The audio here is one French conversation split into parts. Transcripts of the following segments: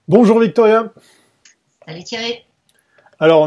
Bonjour Victoria. Salut Thierry. Alors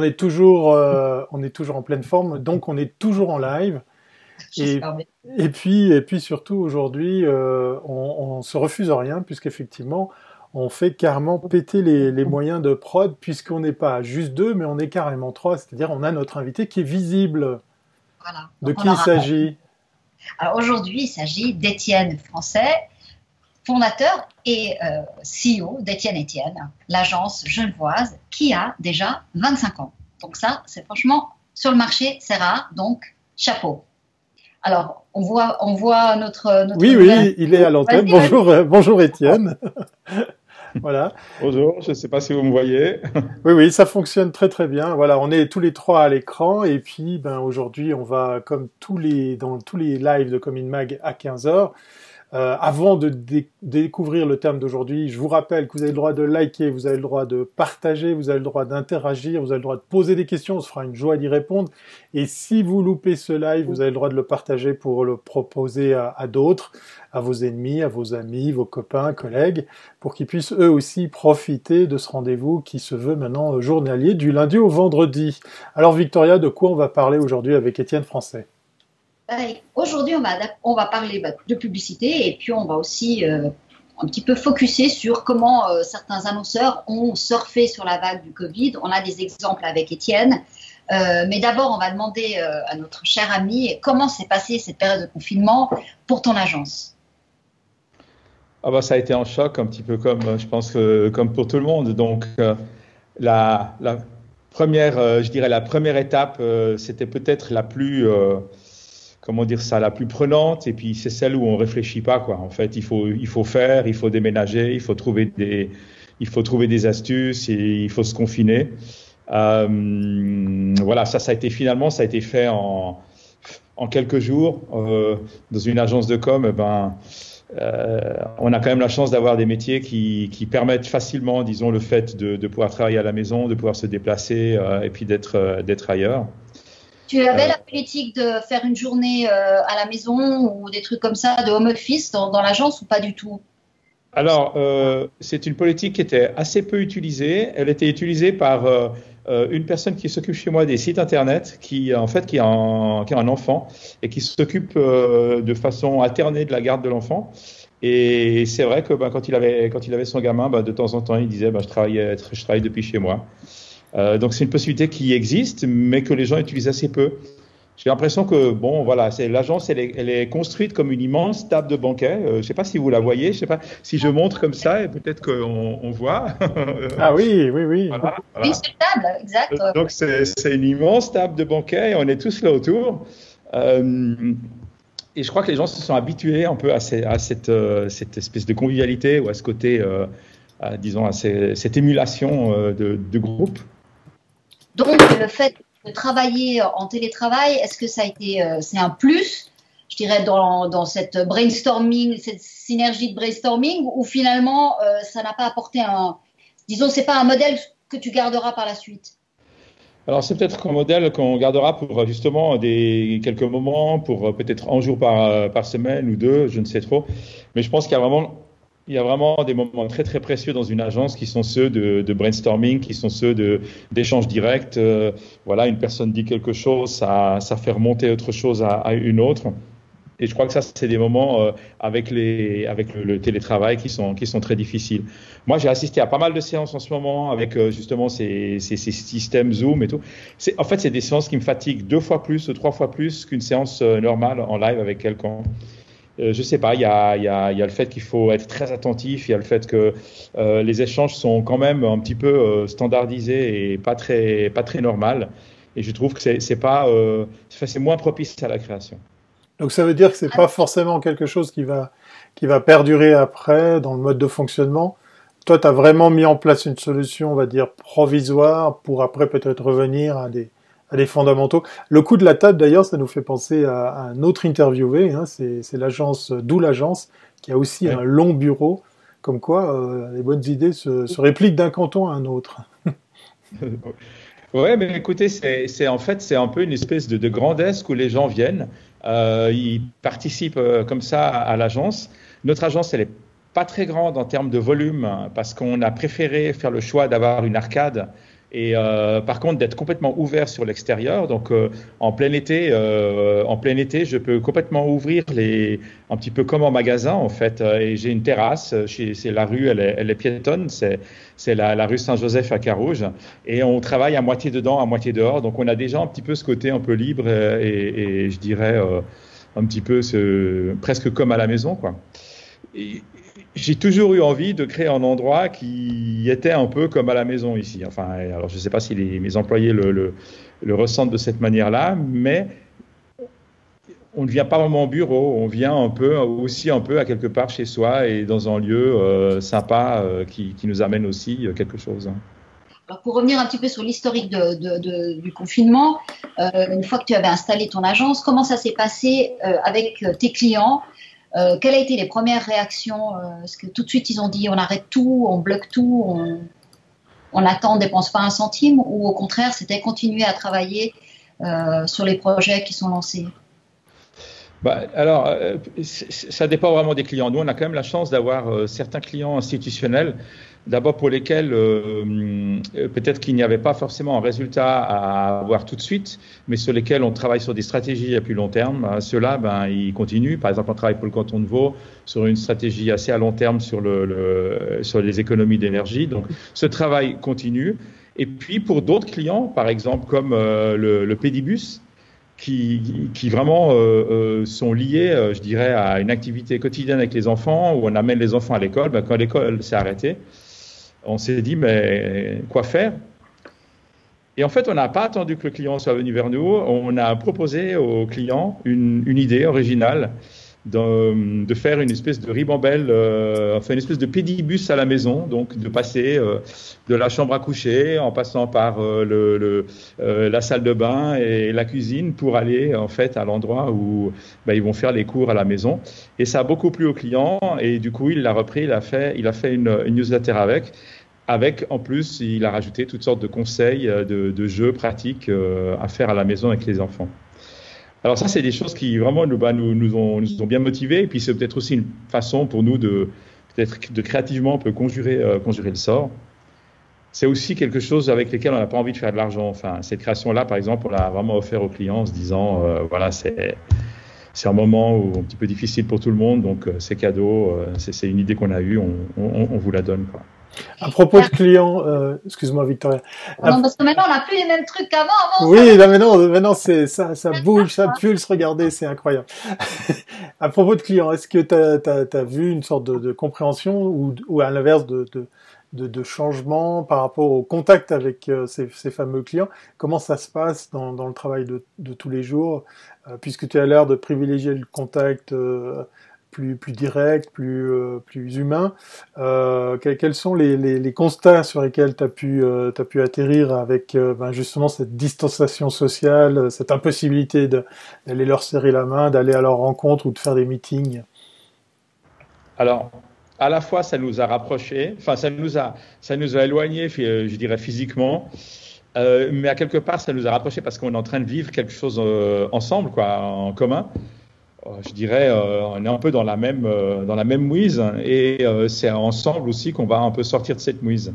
on est toujours en pleine forme, donc on est toujours en live. Et, J'espère bien. et puis surtout aujourd'hui, on se refuse à rien puisqu'effectivement on fait carrément péter les moyens de prod puisqu'on n'est pas juste deux, mais on est carrément trois. C'est-à-dire on a notre invité qui est visible. Voilà. De Donc on qui il aura. s'agit? Alors aujourd'hui, il s'agit d'Étienne Français, fondateur et CEO d'Étienne Étienne, l'agence genevoise qui a déjà 25 ans. Donc ça, c'est franchement sur le marché, c'est rare. Donc chapeau. Alors on voit notre Oui, nouvelle. oui, il est à l'antenne. Vas-y, vas-y. Bonjour, bonjour Étienne. Voilà. Bonjour, je ne sais pas si vous me voyez. Oui, oui, ça fonctionne très très bien. Voilà, on est tous les trois à l'écran et puis ben aujourd'hui on va comme dans tous les lives de Comin Mag à 15 heures. Avant de découvrir le thème d'aujourd'hui, je vous rappelle que vous avez le droit de liker, vous avez le droit de partager, vous avez le droit d'interagir, vous avez le droit de poser des questions, on se fera une joie d'y répondre. Et si vous loupez ce live, vous avez le droit de le partager pour le proposer à d'autres, à vos ennemis, à vos amis, vos copains, collègues, pour qu'ils puissent eux aussi profiter de ce rendez-vous qui se veut maintenant journalier du lundi au vendredi. Alors Victoria, de quoi on va parler aujourd'hui avec Étienne Français? Aujourd'hui, on va parler de publicité et puis on va aussi un petit peu focuser sur comment certains annonceurs ont surfé sur la vague du Covid. On a des exemples avec Étienne. Mais d'abord, on va demander à notre cher ami comment s'est passée cette période de confinement pour ton agence. Ah bah, ça a été un choc, un petit peu comme, je pense, comme pour tout le monde. Donc, la première, je dirais, la première étape, c'était peut-être la plus, comment dire ça, la plus prenante. Et puis, c'est celle où on réfléchit pas, quoi. En fait, il faut faire, il faut déménager, il faut trouver des astuces et il faut se confiner. Voilà, ça a été fait en quelques jours dans une agence de com. On a quand même la chance d'avoir des métiers qui permettent facilement, disons, le fait de pouvoir travailler à la maison, de pouvoir se déplacer et puis d'être ailleurs. Tu avais Euh, la politique de faire une journée à la maison ou des trucs comme ça, de home office dans l'agence ou pas du tout? Alors, c'est une politique qui était assez peu utilisée. Elle était utilisée par une personne qui s'occupe chez moi des sites internet, en fait, qui a un enfant et qui s'occupe de façon alternée de la garde de l'enfant. Et c'est vrai que quand il avait son gamin, de temps en temps, il disait je travaille depuis chez moi. Donc c'est une possibilité qui existe, mais que les gens utilisent assez peu. J'ai l'impression que, bon, voilà, l'agence, elle est construite comme une immense table de banquet. Je ne sais pas si vous la voyez, je ne sais pas si je montre comme ça, et peut-être qu'on voit. Ah oui, oui, oui. Voilà, Une voilà. seule table, exact. Donc c'est une immense table de banquet, et on est tous là autour. Euh, et je crois que les gens se sont habitués un peu à cette espèce de convivialité ou à ce côté, disons, cette émulation de groupe. Donc, le fait de travailler en télétravail, est-ce que ça a été, c'est un plus, je dirais, dans cette brainstorming, cette synergie de brainstorming, ou finalement, ça n'a pas apporté disons, c'est pas un modèle que tu garderas par la suite? Alors, c'est peut-être un modèle qu'on gardera pour justement quelques moments, pour peut-être un jour par semaine ou deux, je ne sais trop. Mais je pense qu'il y a vraiment des moments très très précieux dans une agence qui sont ceux de brainstorming, qui sont ceux d'échanges directs. Voilà, une personne dit quelque chose, ça fait remonter autre chose à une autre. Et je crois que ça, c'est des moments avec le télétravail qui sont très difficiles. Moi, j'ai assisté à pas mal de séances en ce moment avec justement ces systèmes Zoom et tout. En fait, c'est des séances qui me fatiguent 2 fois plus ou 3 fois plus qu'une séance normale en live avec quelqu'un. Je sais pas, il y a le fait qu'il faut être très attentif, il y a le fait que les échanges sont quand même un petit peu standardisés et pas très normal. Et je trouve que c'est moins propice à la création. Donc ça veut dire que c'est pas forcément quelque chose qui va perdurer après dans le mode de fonctionnement. Toi, tu as vraiment mis en place une solution, on va dire, provisoire pour après peut-être revenir à des fondamentaux. Le coup de la table, d'ailleurs, ça nous fait penser à un autre interviewé, hein, c'est l'agence, d'où l'agence, qui a aussi un Ouais. long bureau, comme quoi les bonnes idées se répliquent d'un canton à un autre. Ouais, mais écoutez, en fait, c'est un peu une espèce de grand desk où les gens viennent, ils participent comme ça à l'agence. Notre agence, elle est pas très grande en termes de volume, parce qu'on a préféré faire le choix d'avoir une arcade et par contre d'être complètement ouvert sur l'extérieur. Donc en plein été, je peux complètement ouvrir un petit peu comme en magasin en fait. Et j'ai une terrasse. C'est la rue, elle est piétonne. C'est la rue Saint-Joseph à Carouge. Et on travaille à moitié dedans, à moitié dehors. Donc on a déjà un petit peu ce côté un peu libre et je dirais un petit peu presque comme à la maison, quoi. J'ai toujours eu envie de créer un endroit qui était un peu comme à la maison ici. Enfin, alors je ne sais pas si mes employés le ressentent de cette manière-là, mais on ne vient pas vraiment au bureau, on vient aussi un peu à quelque part chez soi et dans un lieu sympa qui nous amène aussi quelque chose. Alors pour revenir un petit peu sur l'historique du confinement, une fois que tu avais installé ton agence, comment ça s'est passé avec tes clients? Quelles ont été les premières réactions? Est-ce que tout de suite ils ont dit on arrête tout, on bloque tout, on attend, on ne dépense pas un centime, ou au contraire c'était continuer à travailler sur les projets qui sont lancés? Alors, ça dépend vraiment des clients. Nous, on a quand même la chance d'avoir certains clients institutionnels, d'abord pour lesquels peut-être qu'il n'y avait pas forcément un résultat à avoir tout de suite, mais sur lesquels on travaille sur des stratégies à plus long terme. Ceux-là, ils continuent. Par exemple, on travaille pour le canton de Vaud sur une stratégie assez à long terme sur les économies d'énergie. Donc, ce travail continue. Et puis, pour d'autres clients, par exemple, comme le Pédibus, qui vraiment sont liés, je dirais, à une activité quotidienne avec les enfants, où on amène les enfants à l'école. Quand l'école s'est arrêtée, on s'est dit, mais quoi faire? Et en fait, on n'a pas attendu que le client soit venu vers nous. On a proposé au client une idée originale de faire une espèce de ribambelle, une espèce de pédibus à la maison, donc de passer de la chambre à coucher en passant par la salle de bain et la cuisine pour aller en fait à l'endroit où ils vont faire les cours à la maison. Et ça a beaucoup plu au client et du coup il l'a repris, il a fait une newsletter avec en plus il a rajouté toutes sortes de conseils, de jeux pratiques à faire à la maison avec les enfants. Alors ça, c'est des choses qui vraiment nous ont bien motivés. Et puis c'est peut-être aussi une façon pour nous de créativement un peu conjurer le sort. C'est aussi quelque chose avec lequel on n'a pas envie de faire de l'argent. Enfin, cette création-là, par exemple, on l'a vraiment offert aux clients en se disant, voilà, c'est un moment un petit peu difficile pour tout le monde, donc c'est cadeau. C'est une idée qu'on a eue, on vous la donne, quoi. À propos de clients, excuse-moi Victoria. Non, parce que maintenant on n'a plus les mêmes trucs qu'avant. Oui, là, maintenant c'est ça bouge, ça pulse. Regardez, c'est incroyable. À propos de clients, est-ce que t'as vu une sorte de compréhension ou à l'inverse de changement par rapport au contact avec ces fameux clients? Comment ça se passe dans le travail de tous les jours, puisque tu as l'air de privilégier le contact plus direct, plus humain. Quels sont les constats sur lesquels tu as pu atterrir avec justement cette distanciation sociale, cette impossibilité d'aller leur serrer la main, d'aller à leur rencontre ou de faire des meetings? Alors, à la fois, ça nous a rapprochés, enfin, ça nous a éloignés, je dirais physiquement, mais à quelque part, ça nous a rapprochés parce qu'on est en train de vivre quelque chose ensemble, quoi, en commun. Je dirais, on est un peu dans la même mouise et c'est ensemble aussi qu'on va un peu sortir de cette mouise.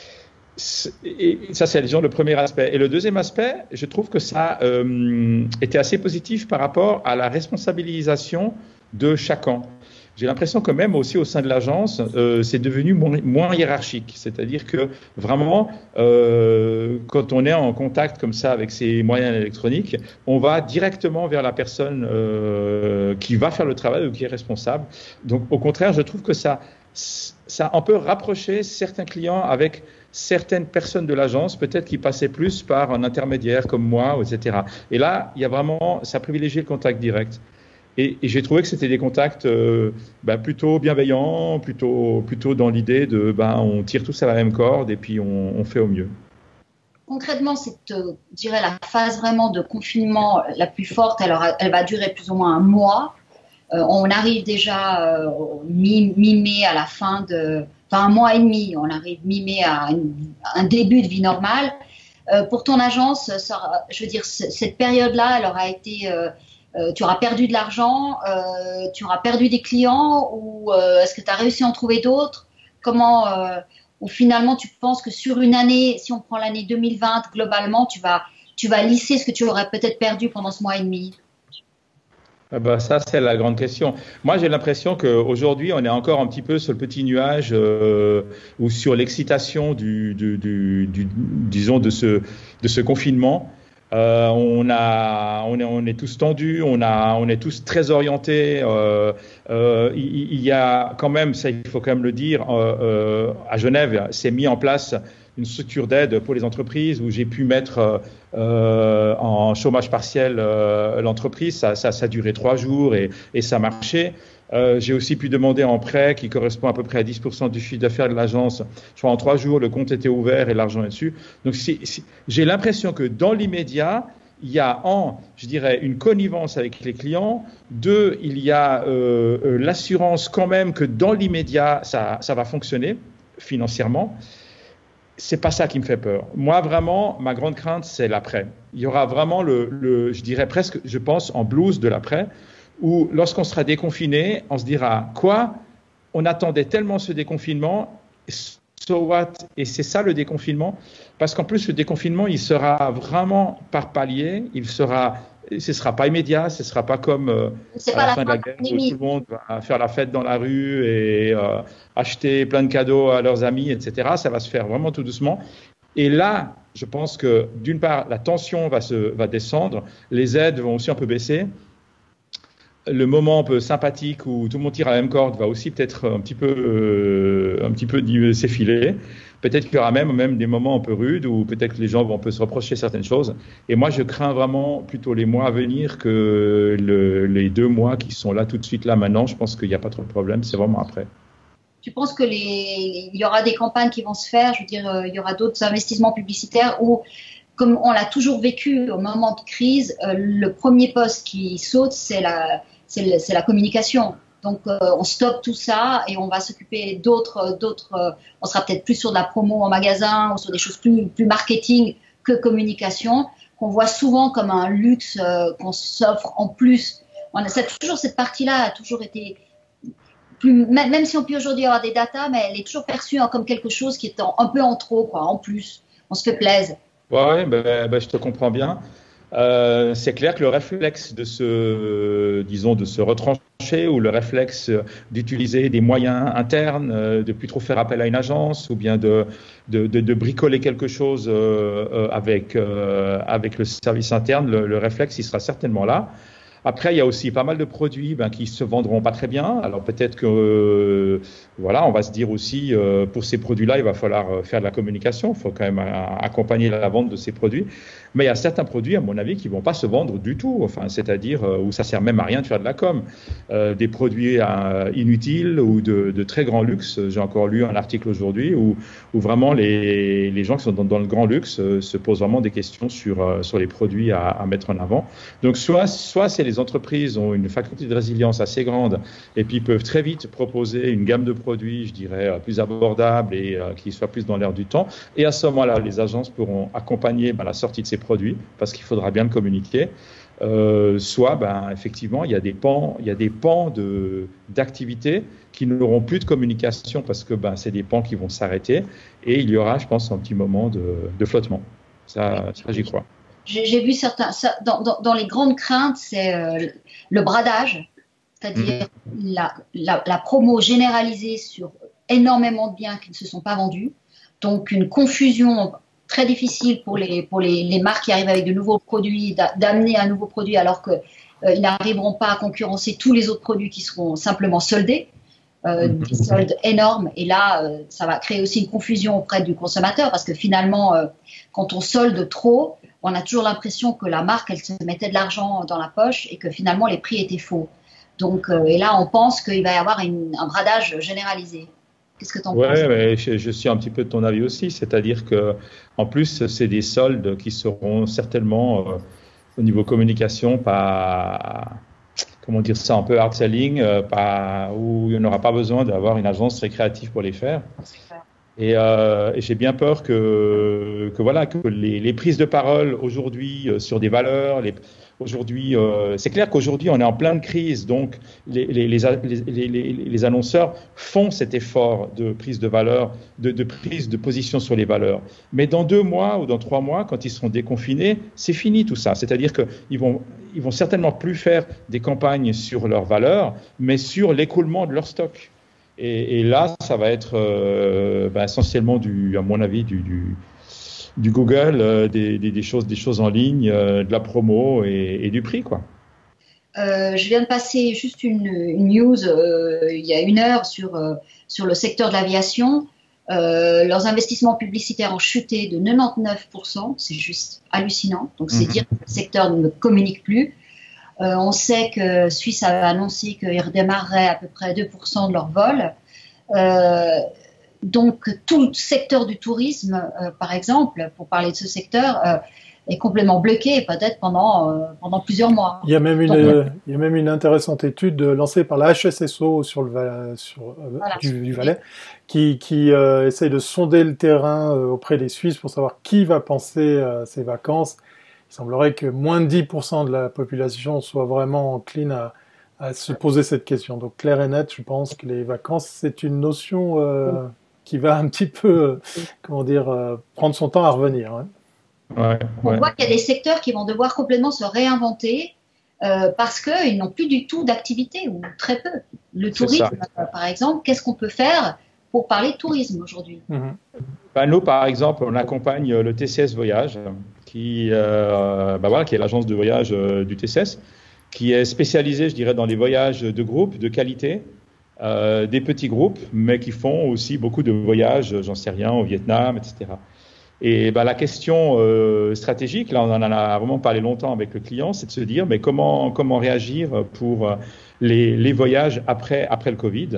Et ça, c'est disons le premier aspect. Et le deuxième aspect, je trouve que ça était assez positif par rapport à la responsabilisation de chacun. J'ai l'impression que même aussi au sein de l'agence, c'est devenu moins hiérarchique. C'est-à-dire que vraiment, quand on est en contact comme ça avec ces moyens électroniques, on va directement vers la personne qui va faire le travail ou qui est responsable. Donc, au contraire, je trouve que ça a un peu rapproché certains clients avec certaines personnes de l'agence, peut-être qui passaient plus par un intermédiaire comme moi, etc. Et là, il y a vraiment, ça privilégie le contact direct. Et j'ai trouvé que c'était des contacts plutôt bienveillants, plutôt dans l'idée de on tire tous à la même corde et puis on fait au mieux. Concrètement, je dirais la phase vraiment de confinement la plus forte, elle va durer plus ou moins un mois. On arrive déjà mi-mai à la fin un mois et demi, on arrive mi-mai à un début de vie normale. Pour ton agence, je veux dire, cette période-là, elle aura été tu auras perdu de l'argent, tu auras perdu des clients, ou est-ce que tu as réussi à en trouver d'autres? Comment, ou finalement tu penses que sur une année, si on prend l'année 2020, globalement, tu vas lisser ce que tu aurais peut-être perdu pendant ce mois et demi? Ah bah ça, c'est la grande question. Moi, j'ai l'impression qu'aujourd'hui, on est encore un petit peu sur le petit nuage ou sur l'excitation disons, de ce confinement. On est tous tendus, on est tous très orientés. Il y a quand même, ça, il faut quand même le dire, à Genève, c'est mis en place une structure d'aide pour les entreprises où j'ai pu mettre en chômage partiel l'entreprise. Ça a duré 3 jours et ça marchait. J'ai aussi pu demander un prêt qui correspond à peu près à 10% du chiffre d'affaires de l'agence. Je crois en 3 jours, le compte était ouvert et l'argent est dessus. Donc, j'ai l'impression que dans l'immédiat, il y a, je dirais, une connivence avec les clients. 2, il y a l'assurance quand même que dans l'immédiat, ça va fonctionner financièrement. C'est pas ça qui me fait peur. Moi, vraiment, ma grande crainte, c'est l'après. Il y aura vraiment je dirais presque, je pense, en blues de l'après, où lorsqu'on sera déconfiné, on se dira quoi? On attendait tellement ce déconfinement, so what? Et c'est ça le déconfinement, parce qu'en plus le déconfinement, il sera vraiment par palier, ce sera pas immédiat, ce sera pas comme à la fin de la guerre où tout le monde va faire la fête dans la rue et acheter plein de cadeaux à leurs amis, etc. Ça va se faire vraiment tout doucement. Et là, je pense que d'une part, la tension va descendre, les aides vont aussi un peu baisser. Le moment un peu sympathique où tout le monde tire à la même corde va aussi peut-être un petit peu s'effiler. Peut-être qu'il y aura même des moments un peu rudes où peut-être que les gens vont un peu se reprocher certaines choses. Et moi, je crains vraiment plutôt les mois à venir que les 2 mois qui sont là tout de suite là maintenant. Je pense qu'il n'y a pas trop de problème. C'est vraiment après. Tu penses que il y aura des campagnes qui vont se faire? Je veux dire, il y aura d'autres investissements publicitaires où, comme on l'a toujours vécu au moment de crise, le premier poste qui saute, c'est la communication. Donc, on stoppe tout ça et on va s'occuper d'autres. On sera peut-être plus sur de la promo en magasin ou sur des choses plus marketing que communication, qu'on voit souvent comme un luxe qu'on s'offre en plus. Toujours cette partie-là a toujours été même si on peut aujourd'hui avoir des datas, mais elle est toujours perçue comme quelque chose qui est un peu en trop, quoi, en plus. On se fait plaisir. Ouais, je te comprends bien. C'est clair que le réflexe de se retrancher ou le réflexe d'utiliser des moyens internes, de plus trop faire appel à une agence ou bien de bricoler quelque chose avec le service interne, le réflexe, il sera certainement là. Après, il y a aussi pas mal de produits qui se vendront pas très bien. Alors peut-être que on va se dire aussi pour ces produits-là, il va falloir faire de la communication. Il faut quand même accompagner la vente de ces produits. Mais il y a certains produits, à mon avis, qui vont pas se vendre du tout. Enfin, c'est-à-dire où ça sert même à rien de faire de la com. Des produits inutiles ou de très grand luxe. J'ai encore lu un article aujourd'hui où vraiment les gens qui sont dans le grand luxe se posent vraiment des questions sur les produits à mettre en avant. Donc soit c'est les entreprises ont une faculté de résilience assez grande et puis peuvent très vite proposer une gamme de produits, je dirais, plus abordable et qui soit plus dans l'air du temps. Et à ce moment-là, les agences pourront accompagner la sortie de ces produits parce qu'il faudra bien le communiquer. Soit, effectivement, il y a des pans d'activités qui n'auront plus de communication parce que c'est des pans qui vont s'arrêter et il y aura, je pense, un petit moment de flottement. Ça j'y crois. J'ai vu certains, dans les grandes craintes, c'est le bradage, c'est-à-dire la promo généralisée sur énormément de biens qui ne se sont pas vendus. Donc, une confusion très difficile pour les marques qui arrivent avec de nouveaux produits, d'amener un nouveau produit alors qu'ils n'arriveront pas à concurrencer tous les autres produits qui seront simplement soldés. Des soldes énormes. Et là, ça va créer aussi une confusion auprès du consommateur parce que finalement, quand on solde trop, on a toujours l'impression que la marque, elle se mettait de l'argent dans la poche et que finalement, les prix étaient faux. Donc, et là, on pense qu'il va y avoir un bradage généralisé. Qu'est-ce que tu en penses? Ouais, je suis un petit peu de ton avis aussi. C'est-à-dire que, en plus, c'est des soldes qui seront certainement, au niveau communication, pas, comment dire ça, un peu hard selling, où il n'y aura pas besoin d'avoir une agence très créative pour les faire. Et j'ai bien peur que les prises de parole aujourd'hui sur des valeurs, Aujourd'hui, c'est clair qu'aujourd'hui, on est en pleine crise, donc les annonceurs font cet effort de prise de valeur, de prise de position sur les valeurs. Mais dans 2 mois ou dans 3 mois, quand ils seront déconfinés, c'est fini tout ça. C'est-à-dire qu'ils vont certainement plus faire des campagnes sur leurs valeurs, mais sur l'écoulement de leur stock. Et là, ça va être essentiellement, à mon avis, du Google, des choses en ligne, de la promo et du prix, quoi. Je viens de passer juste une news il y a 1 heure sur le secteur de l'aviation. Leurs investissements publicitaires ont chuté de 99%, c'est juste hallucinant. Donc c'est dire que le secteur ne communique plus. On sait que Suisse a annoncé qu'ils redémarreraient à peu près 2% de leur vol. Donc tout le secteur du tourisme, par exemple, pour parler de ce secteur, est complètement bloqué, peut-être pendant plusieurs mois. Il y a même une intéressante étude lancée par la HSSO sur du Valais, qui essaye de sonder le terrain auprès des Suisses pour savoir qui va penser ces vacances. Il semblerait que moins de 10% de la population soit vraiment encline à se poser cette question. Donc clair et net, je pense que les vacances, c'est une notion qui va un petit peu, prendre son temps à revenir. Hein. On voit qu'il y a des secteurs qui vont devoir complètement se réinventer parce qu'ils n'ont plus du tout d'activité ou très peu. Le tourisme, par exemple, qu'est-ce qu'on peut faire pour parler de tourisme aujourd'hui? Nous, par exemple, on accompagne le TCS Voyage, qui est l'agence de voyage du TCS, qui est spécialisée, je dirais, dans les voyages de groupe, de qualité, des petits groupes, mais qui font aussi beaucoup de voyages, j'en sais rien, au Vietnam, etc. Et la question stratégique, là on en a vraiment parlé longtemps avec le client, c'est de se dire mais comment réagir pour les voyages après le Covid.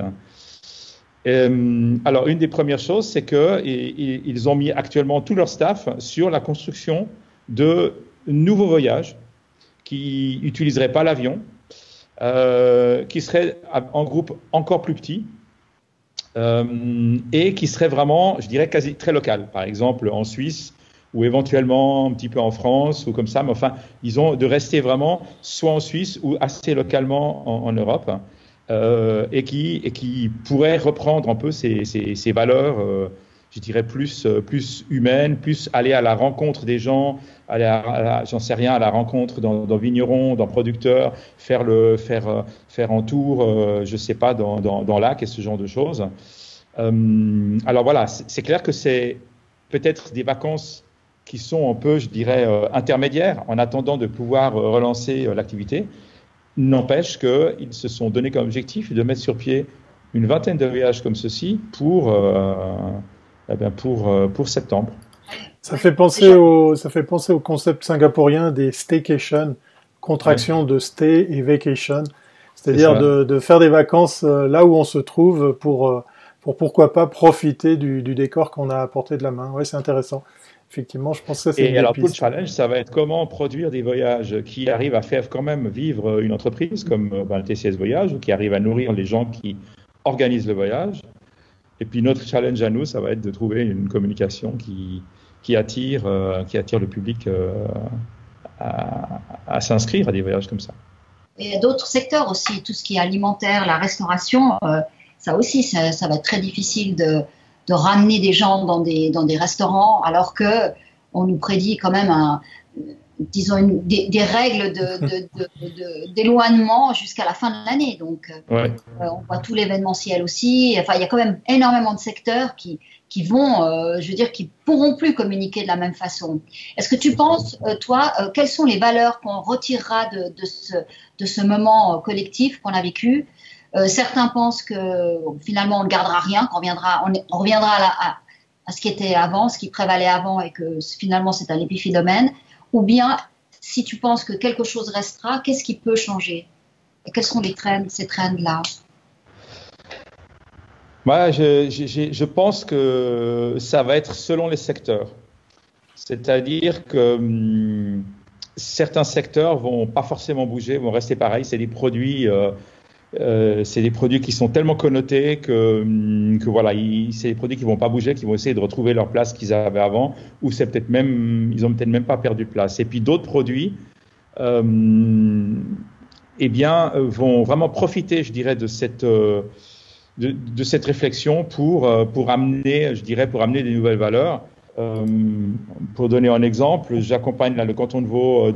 Alors une des premières choses, c'est qu'ils ont mis actuellement tout leur staff sur la construction de nouveaux voyages qui n'utiliseraient pas l'avion, qui seraient en groupe encore plus petit. Et qui serait vraiment, je dirais, quasi très local. Par exemple, en Suisse ou éventuellement un petit peu en France ou comme ça. Mais enfin, ils ont de rester vraiment soit en Suisse ou assez localement en Europe et qui pourraient reprendre un peu ces valeurs, je dirais, plus humaines, plus aller à la rencontre des gens, j'en sais rien, à la rencontre dans vignerons, dans producteurs, faire un tour, je sais pas, dans lac et ce genre de choses. Alors voilà, c'est clair que c'est peut-être des vacances qui sont un peu, je dirais, intermédiaires en attendant de pouvoir relancer l'activité. N'empêche qu'ils se sont donné comme objectif de mettre sur pied une vingtaine de voyages comme ceci pour septembre. Ça fait penser au concept singapourien des staycation, contraction de stay et vacation, c'est-à-dire de faire des vacances là où on se trouve pour pourquoi pas profiter du décor qu'on a à portée de la main. Ouais, c'est intéressant. Effectivement, je pense que c'est une Et alors, piste. tout le challenge, ça va être comment produire des voyages qui arrivent à faire quand même vivre une entreprise comme le TCS Voyage, ou qui arrivent à nourrir les gens qui organisent le voyage. Et puis, notre challenge à nous, ça va être de trouver une communication qui attire le public à s'inscrire à des voyages comme ça. Il y a d'autres secteurs aussi, tout ce qui est alimentaire, la restauration, ça aussi, ça va être très difficile de ramener des gens dans des restaurants, alors que on nous prédit quand même des règles d'éloignement jusqu'à la fin de l'année. Donc, on voit tout l'événementiel aussi. Enfin, il y a quand même énormément de secteurs qui vont, qui pourront plus communiquer de la même façon. Est-ce que tu penses, toi, quelles sont les valeurs qu'on retirera de ce moment collectif qu'on a vécu? Certains pensent que finalement on ne gardera rien, qu'on reviendra à ce qui était avant, ce qui prévalait avant, et que finalement c'est un épiphénomène. Ou bien, si tu penses que quelque chose restera, qu'est-ce qui peut changer? Et quels sont ces trends-là? Moi, je pense que ça va être selon les secteurs. C'est-à-dire que certains secteurs vont pas forcément bouger, vont rester pareils. C'est des produits qui sont tellement connotés que voilà, c'est des produits qui vont pas bouger, qui vont essayer de retrouver leur place qu'ils avaient avant, ou ils ont peut-être même pas perdu de place. Et puis d'autres produits eh bien, vont vraiment profiter, je dirais, de cette réflexion pour amener, je dirais, pour amener des nouvelles valeurs. Pour donner un exemple, j'accompagne le canton de Vaud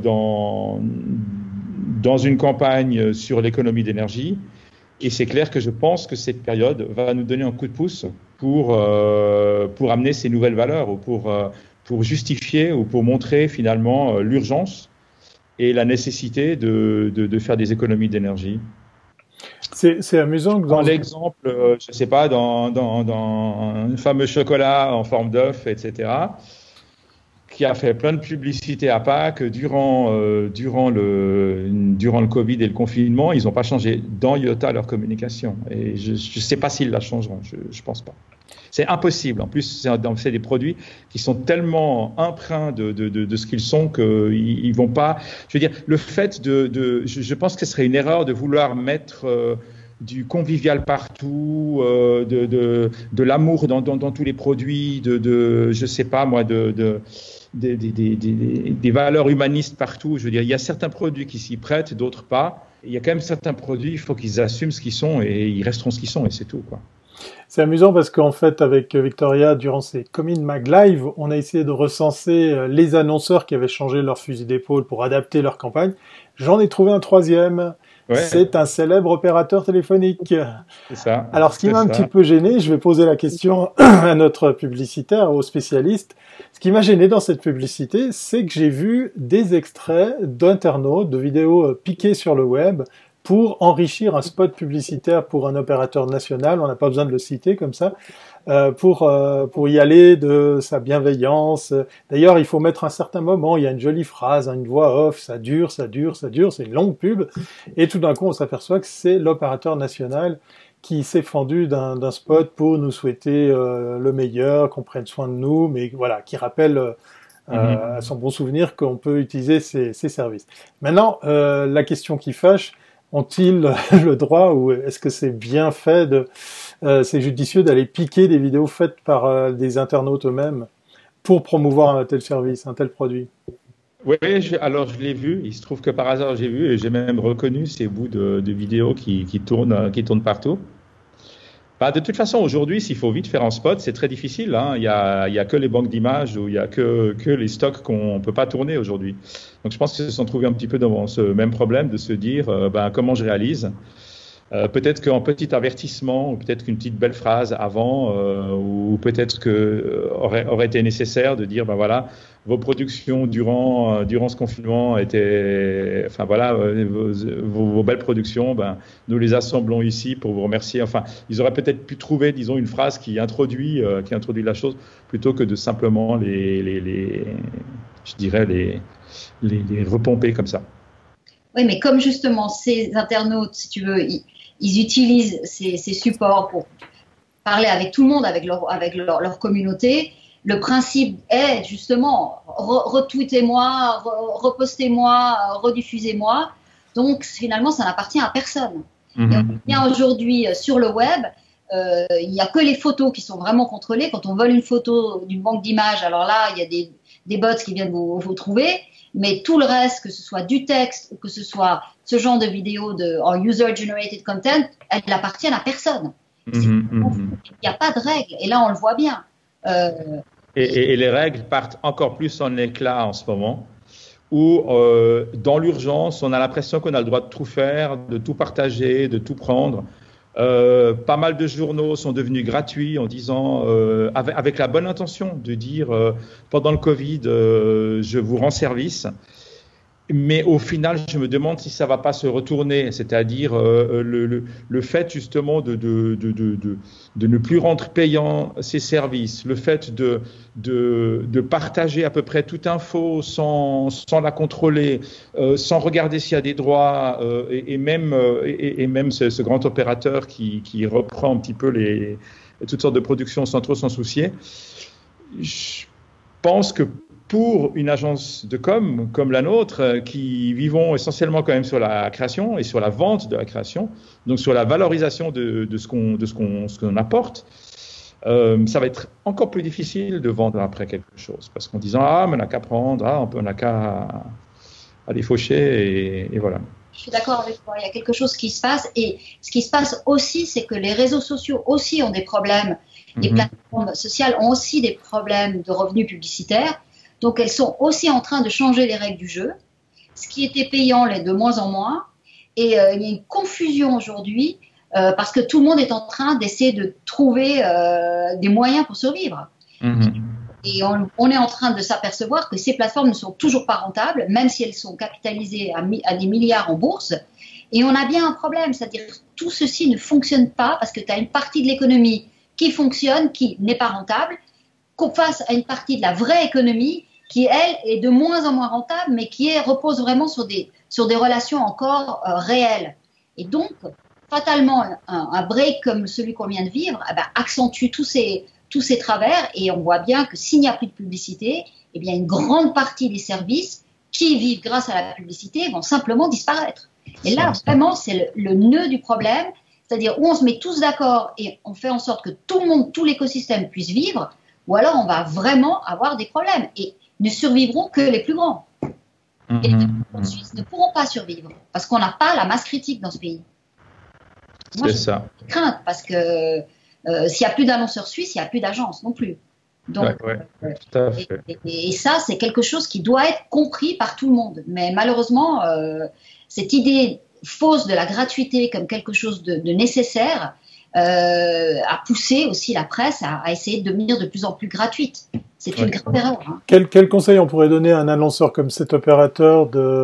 dans une campagne sur l'économie d'énergie. Et c'est clair que je pense que cette période va nous donner un coup de pouce pour amener ces nouvelles valeurs ou pour justifier ou pour montrer finalement l'urgence et la nécessité de faire des économies d'énergie. C'est amusant que dans l'exemple, je ne sais pas, dans un fameux chocolat en forme d'œuf, etc., qui a fait plein de publicité à Pâques durant le Covid et le confinement, ils n'ont pas changé d'un iota leur communication. Et je ne sais pas s'ils la changeront, je ne pense pas. C'est impossible. En plus, c'est des produits qui sont tellement empreints de ce qu'ils sont qu'ils vont pas. Je veux dire, le fait je pense que ce serait une erreur de vouloir mettre du convivial partout, de l'amour dans tous les produits, je sais pas moi, des valeurs humanistes partout. Je veux dire, il y a certains produits qui s'y prêtent, d'autres pas. Il y a quand même certains produits, il faut qu'ils assument ce qu'ils sont et ils resteront ce qu'ils sont et c'est tout, quoi. C'est amusant parce qu'en fait, avec Victoria, durant ces Comin Mag Live, on a essayé de recenser les annonceurs qui avaient changé leur fusil d'épaule pour adapter leur campagne. J'en ai trouvé un troisième. Ouais. C'est un célèbre opérateur téléphonique. C'est ça. Alors, ce qui m'a un petit peu gêné, je vais poser la question à notre publicitaire, au spécialiste. Ce qui m'a gêné dans cette publicité, c'est que j'ai vu des extraits d'internautes, de vidéos piquées sur le web, pour enrichir un spot publicitaire pour un opérateur national, on n'a pas besoin de le citer comme ça, pour y aller de sa bienveillance. D'ailleurs, il faut mettre un certain moment, il y a une jolie phrase, une voix off, ça dure, c'est une longue pub, et tout d'un coup, on s'aperçoit que c'est l'opérateur national qui s'est fendu d'un spot pour nous souhaiter le meilleur, qu'on prenne soin de nous, mais voilà, qui rappelle à son bon souvenir qu'on peut utiliser ces services. Maintenant, la question qui fâche, ont-ils le droit ou est-ce que c'est bien fait c'est judicieux d'aller piquer des vidéos faites par des internautes eux-mêmes pour promouvoir un tel service, un tel produit? Oui, alors je l'ai vu. Il se trouve que par hasard j'ai vu et j'ai même reconnu ces bouts de vidéos qui tournent partout. Bah, de toute façon, aujourd'hui, s'il faut vite faire un spot, c'est très difficile. Hein. Il y a que les banques d'images ou il y a que les stocks qu'on peut pas tourner aujourd'hui. Donc, je pense qu'ils se sont trouvés un petit peu dans ce même problème de se dire, comment je réalise. Peut-être qu'un petit avertissement ou peut-être qu'une petite belle phrase avant ou peut-être que aurait été nécessaire de dire, voilà, vos productions durant ce confinement étaient, vos belles productions, nous les assemblons ici pour vous remercier. Enfin, ils auraient peut-être pu trouver, disons, une phrase qui introduit la chose plutôt que de simplement les repomper comme ça. Oui, mais comme justement ces internautes, si tu veux, ils utilisent ces supports pour parler avec tout le monde, avec leur communauté. Le principe est justement retweetez-moi, repostez-moi, rediffusez-moi. Donc finalement, ça n'appartient à personne. Et on vient aujourd'hui sur le web, il n'y a que les photos qui sont vraiment contrôlées. Quand on vole une photo d'une banque d'images, alors là, il y a des bots qui viennent vous trouver. Mais tout le reste, que ce soit du texte ou que ce soit ce genre de vidéo en user-generated content, elles n'appartiennent à personne. Il n'y a pas de règles. Et là, on le voit bien. Et les règles partent encore plus en éclat en ce moment, où dans l'urgence, on a l'impression qu'on a le droit de tout faire, de tout partager, de tout prendre. Pas mal de journaux sont devenus gratuits en disant, avec la bonne intention de dire pendant le Covid, je vous rends service. Mais au final, je me demande si ça va pas se retourner, c'est-à-dire le fait justement de ne plus rendre payant ces services, le fait de partager à peu près toute info sans la contrôler, sans regarder s'il y a des droits, et même ce grand opérateur qui reprend un petit peu toutes sortes de productions sans trop s'en soucier. Je pense que pour une agence de com comme la nôtre, qui vivons essentiellement quand même sur la création et sur la vente de la création, donc sur la valorisation de ce qu'on apporte, ça va être encore plus difficile de vendre après quelque chose. Parce qu'en disant, mais on n'a qu'à prendre, on n'a qu'à les faucher et voilà. Je suis d'accord avec toi, il y a quelque chose qui se passe et ce qui se passe aussi, c'est que les réseaux sociaux aussi ont des problèmes. Les plateformes sociales ont aussi des problèmes de revenus publicitaires, donc elles sont aussi en train de changer les règles du jeu. Ce qui était payant l'est de moins en moins et il y a une confusion aujourd'hui parce que tout le monde est en train d'essayer de trouver des moyens pour survivre. Et on est en train de s'apercevoir que ces plateformes ne sont toujours pas rentables, même si elles sont capitalisées à des milliards en bourse. Et on a bien un problème, c'est-à-dire que tout ceci ne fonctionne pas parce que tu as une partie de l'économie qui fonctionne, qui n'est pas rentable, face à une partie de la vraie économie qui, elle, est de moins en moins rentable, mais qui repose vraiment sur des relations encore réelles. Et donc, fatalement, un break comme celui qu'on vient de vivre accentue tous ces travers et on voit bien que s'il n'y a plus de publicité, eh bien une grande partie des services qui vivent grâce à la publicité vont simplement disparaître. Et là, vraiment, c'est le nœud du problème, c'est-à-dire où on se met tous d'accord et on fait en sorte que tout le monde, tout l'écosystème puisse vivre, ou alors on va vraiment avoir des problèmes et ne survivront que les plus grands. Et les en Suisse ne pourront pas survivre parce qu'on n'a pas la masse critique dans ce pays. Moi, c'est ça. J'ai crainte parce que s'il n'y a plus d'annonceurs suisses, il n'y a plus d'agences non plus. Donc, tout à fait. Et ça, c'est quelque chose qui doit être compris par tout le monde. Mais malheureusement, cette idée fausse de la gratuité comme quelque chose de nécessaire a poussé aussi la presse à essayer de devenir de plus en plus gratuite. C'est une grave erreur. Hein. Quel conseil on pourrait donner à un annonceur comme cet opérateur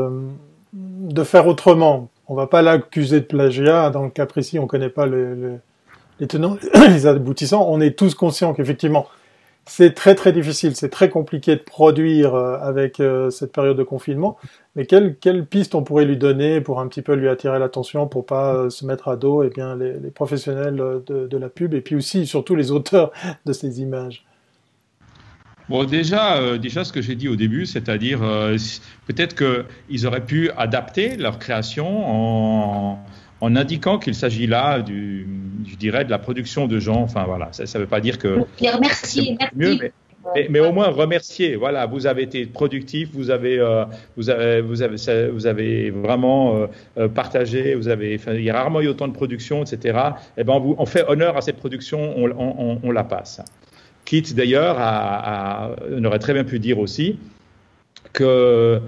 de faire autrement? On ne va pas l'accuser de plagiat. Dans le cas précis, on ne connaît pas les tenants, les aboutissants. On est tous conscients qu'effectivement, c'est très très difficile, c'est très compliqué de produire avec cette période de confinement. Mais quelle piste on pourrait lui donner pour un petit peu lui attirer l'attention, pour pas se mettre à dos les professionnels de la pub et puis aussi surtout les auteurs de ces images? Bon, déjà, ce que j'ai dit au début, c'est-à-dire peut-être qu'ils auraient pu adapter leur création en indiquant qu'il s'agit là je dirais, de la production de gens. Enfin voilà, ça ne veut pas dire que les remercier, mieux, mais au moins remercier. Voilà, vous avez été productif, vous avez vraiment partagé, il y a rarement eu autant de production, etc. Et ben on fait honneur à cette production, on la passe. Quitte d'ailleurs on aurait très bien pu dire aussi qu'ils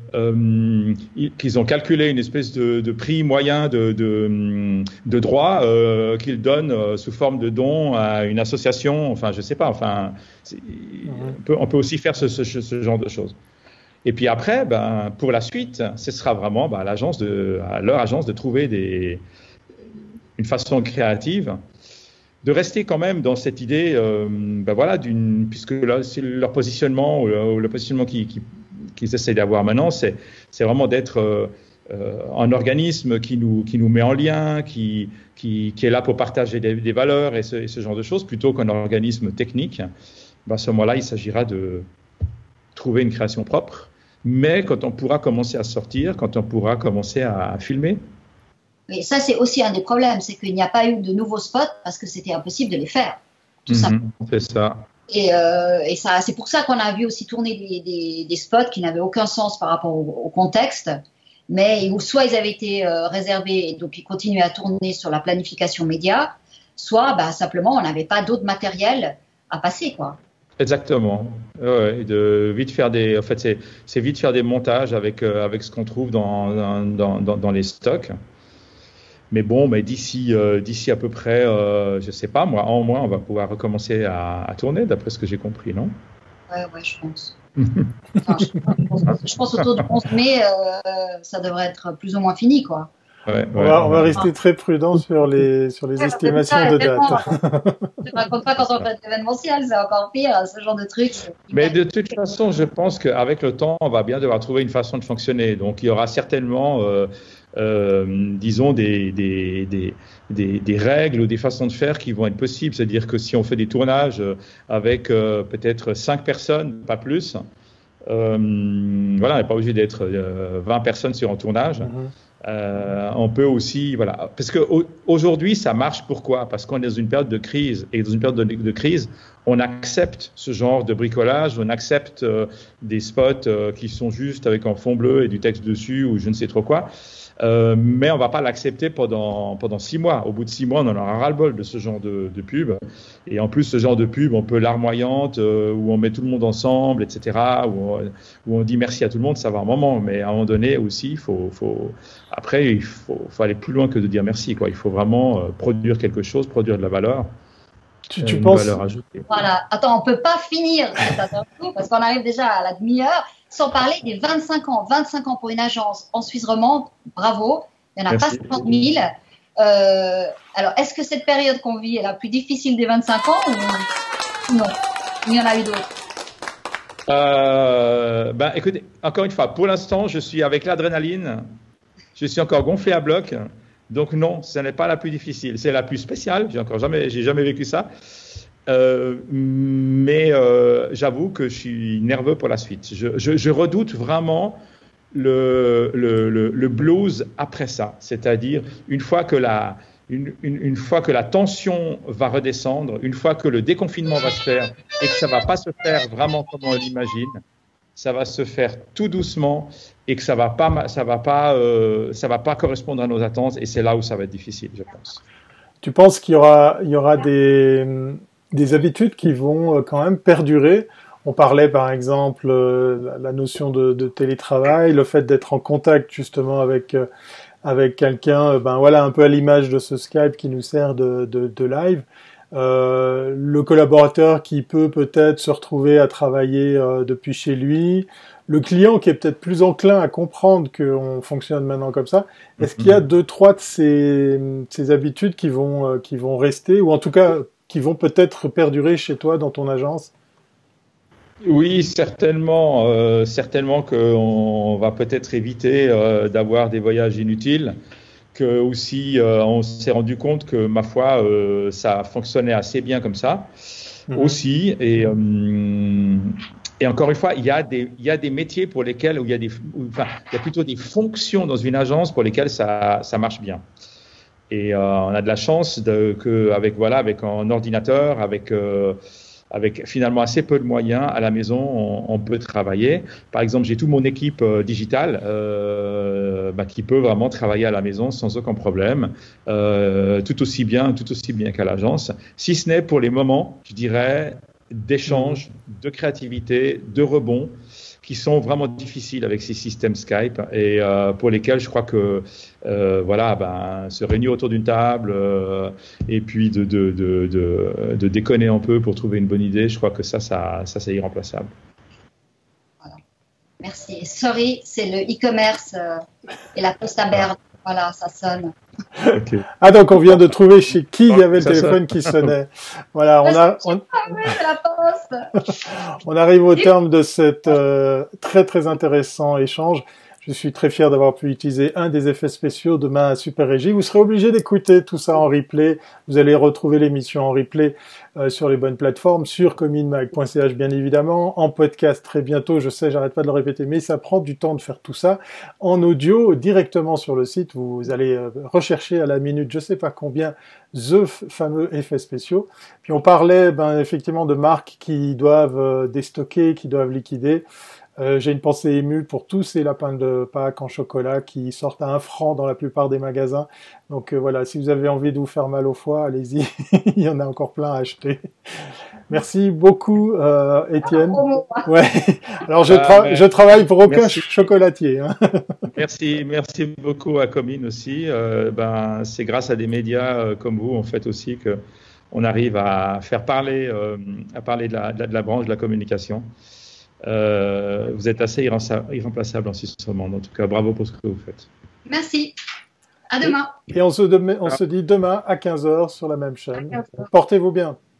ont calculé une espèce de prix moyen de droits qu'ils donnent sous forme de dons à une association. Enfin, je sais pas. Enfin, on peut aussi faire ce genre de choses. Et puis après, pour la suite, ce sera vraiment à leur agence de trouver une façon créative de rester quand même dans cette idée, puisque là, c'est leur positionnement ou le positionnement qu'ils essaient d'avoir maintenant, c'est vraiment d'être un organisme qui nous met en lien, qui est là pour partager des valeurs et ce genre de choses, plutôt qu'un organisme technique. À ce moment-là, il s'agira de trouver une création propre, mais quand on pourra commencer à sortir, quand on pourra commencer à filmer. Et ça, c'est aussi un des problèmes, c'est qu'il n'y a pas eu de nouveaux spots parce que c'était impossible de les faire, tout simplement. C'est ça. Et ça, c'est pour ça qu'on a vu aussi tourner des spots qui n'avaient aucun sens par rapport au contexte, mais où soit ils avaient été réservés et donc ils continuaient à tourner sur la planification média, soit simplement on n'avait pas d'autre matériel à passer, quoi. Exactement. Ouais, c'est vite faire des montages avec ce qu'on trouve dans les stocks. Mais bon, d'ici à peu près, je sais pas, en mois, on va pouvoir recommencer à tourner, d'après ce que j'ai compris, non? Ouais, je pense. Je pense autour du 11 mai, ça devrait être plus ou moins fini, quoi. On va rester très prudent sur les estimations de date. Je ne raconte pas quand on fait l'événementiel, c'est encore pire, ce genre de trucs. Mais de toute façon, je pense qu'avec le temps, on va bien devoir trouver une façon de fonctionner. Donc, il y aura certainement, disons, des règles ou des façons de faire qui vont être possibles. C'est-à-dire que si on fait des tournages avec peut-être 5 personnes, pas plus, on n'est pas obligé d'être 20 personnes sur un tournage. On peut aussi, parce qu'aujourd'hui, ça marche. Pourquoi? Parce qu'on est dans une période de crise. Et dans une période de crise, on accepte ce genre de bricolage, on accepte des spots qui sont juste avec un fond bleu et du texte dessus ou je ne sais trop quoi. Mais on ne va pas l'accepter pendant 6 mois. Au bout de 6 mois, on en aura ras-le-bol de ce genre de pub. Et en plus, ce genre de pub, on peut larmoyante, où on met tout le monde ensemble, etc., où on dit merci à tout le monde, ça va un moment. Mais à un moment donné aussi, après, il faut aller plus loin que de dire merci, quoi. Il faut vraiment produire quelque chose, produire de la valeur. Tu penses... valeur ajoutée. Voilà. Attends, on ne peut pas finir cette interview parce qu'on arrive déjà à la demi-heure sans parler des 25 ans. 25 ans pour une agence en Suisse romande, bravo. Il n'y en a pas 50 000. Alors, est-ce que cette période qu'on vit est la plus difficile des 25 ans ou non? Il y en a eu d'autres. Écoutez, encore une fois, pour l'instant, je suis avec l'adrénaline. Je suis encore gonflé à bloc. Donc non, ce n'est pas la plus difficile. C'est la plus spéciale. J'ai jamais vécu ça. Mais j'avoue que je suis nerveux pour la suite. Je redoute vraiment le blues après ça. C'est-à-dire une fois que la tension va redescendre, une fois que le déconfinement va se faire et que ça va pas se faire vraiment comme on l'imagine, ça va se faire tout doucement et que ça va pas correspondre à nos attentes et c'est là où ça va être difficile, je pense. Tu penses qu'il y aura des habitudes qui vont quand même perdurer? On parlait par exemple la notion de télétravail, le fait d'être en contact justement avec quelqu'un, un peu à l'image de ce Skype qui nous sert de live. Le collaborateur qui peut-être se retrouver à travailler depuis chez lui, le client qui est peut-être plus enclin à comprendre qu'on fonctionne maintenant comme ça. Est-ce qu'il y a 2-3 de ces habitudes qui vont rester, ou en tout cas qui vont peut-être perdurer chez toi dans ton agence? Oui, certainement. Certainement qu'on va peut-être éviter d'avoir des voyages inutiles. Que aussi, on s'est rendu compte que, ma foi, ça fonctionnait assez bien comme ça aussi. Et encore une fois, il y a des métiers pour lesquels, il y a plutôt des fonctions dans une agence pour lesquelles ça marche bien. Et on a de la chance avec un ordinateur, avec finalement assez peu de moyens à la maison, on peut travailler. Par exemple, j'ai toute mon équipe digitale qui peut vraiment travailler à la maison sans aucun problème, tout aussi bien qu'à l'agence, si ce n'est pour les moments, je dirais, d'échange, de créativité, de rebond, qui sont vraiment difficiles avec ces systèmes Skype et pour lesquels je crois que se réunir autour d'une table et puis de déconner un peu pour trouver une bonne idée, je crois que ça c'est irremplaçable. Voilà. Merci. Sorry, c'est le e-commerce et la poste à Berne. Voilà, ça sonne. Okay. Ah, donc on vient de trouver chez qui il y avait le téléphone qui sonnait. Voilà, on arrive au terme de cet très très intéressant échange. Je suis très fier d'avoir pu utiliser un des effets spéciaux de ma Super Régie. Vous serez obligé d'écouter tout ça en replay. Vous allez retrouver l'émission en replay sur les bonnes plateformes, sur cominmag.ch bien évidemment, en podcast très bientôt. Je sais, j'arrête pas de le répéter, mais ça prend du temps de faire tout ça. En audio, directement sur le site, vous allez rechercher à la minute, je sais pas combien, the fameux effets spéciaux. Puis on parlait effectivement de marques qui doivent déstocker, qui doivent liquider. J'ai une pensée émue pour tous ces lapins de Pâques en chocolat qui sortent à 1 franc dans la plupart des magasins. Donc voilà, si vous avez envie de vous faire mal au foie, allez-y, il y en a encore plein à acheter. Merci beaucoup, Étienne. Ouais. Alors je travaille pour aucun chocolatier. Hein. Merci beaucoup à Comin aussi. C'est grâce à des médias comme vous en fait aussi que on arrive à faire parler, de la branche de la communication. Vous êtes assez irremplaçable en Suisse romande. En tout cas, bravo pour ce que vous faites. Merci. À demain. Et on se dit demain à 15h sur la même chaîne. Portez-vous bien.